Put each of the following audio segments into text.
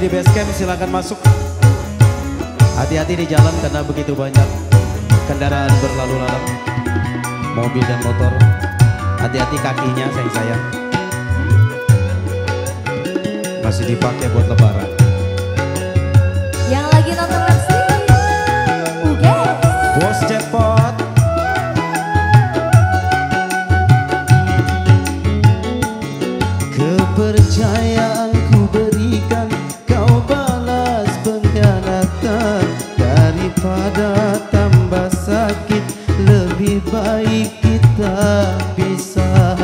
di base camp silakan masuk. Hati-hati di jalan karena begitu banyak kendaraan berlalu lalang, mobil dan motor. Hati-hati kakinya sayang-sayang, masih dipakai buat lebaran. Yang lagi nonton live streaming, Bos Cepot. Kepercayaan ku berikan, kau balas pengkhianatan. Daripada tambah sakit, lebih baik kita pisah.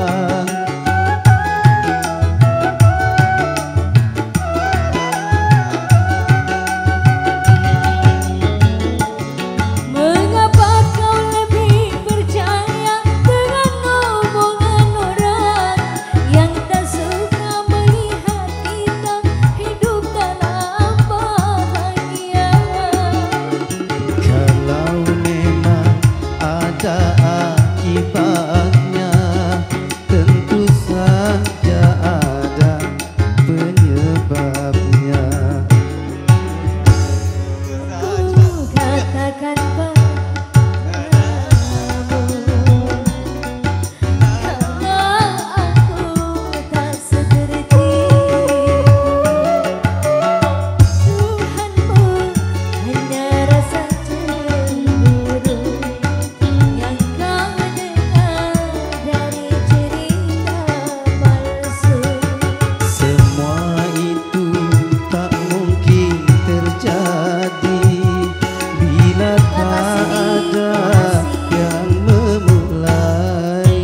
mengapa kau lebih percaya dengan omongan orang yang tak suka melihat kita hidup dalam bahagia? Kalau memang ada akibatnya, tentu saja ada penyebabnya. Ku katakan padamu, karena aku tak seperti Tuhanmu, hanya rasa cemburu yang kau dengar dari cerita palsu. Semua itu tak mungkin terjadi bila tak ada yang memulai.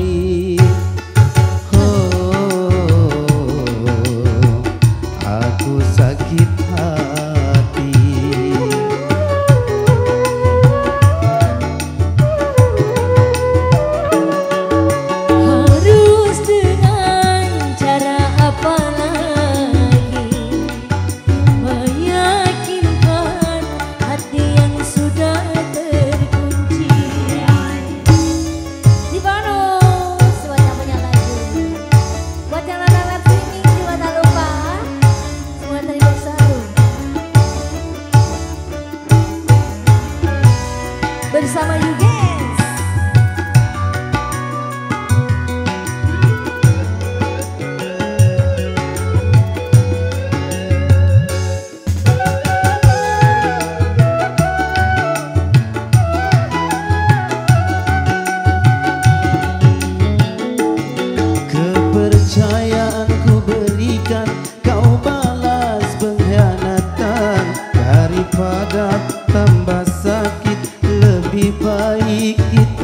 Aku sakit hati. Harus dengan cara apa lagi meyakinkan hati yang sudah terkunci. Di bonus buat yang punya lagu, buat yang nonton live streaming juga tak lupa semua terima selalu bersama you guys. Kepercayaan ku berikan, kau balas pengkhianatan. Daripada tambah sakit, lebih baik kita